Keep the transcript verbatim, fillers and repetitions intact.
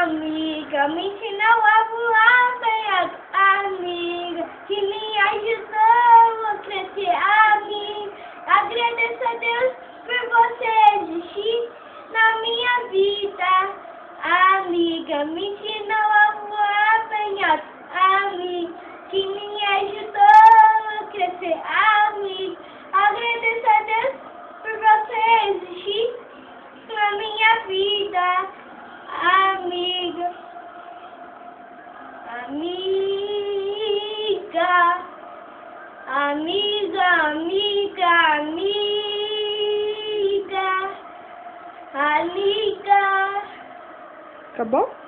amiga, me ensinou a voar bem, amiga, que me ajudou a crescer, amiga. Agradeço a Deus por você existir na minha vida, amiga, me ensinou a voar bem, amiga, que me ajudou a crescer, amiga. Agradeço a Deus por você existir na minha vida, amiga, amiga, amiga, amiga, amiga, amiga. Acabou?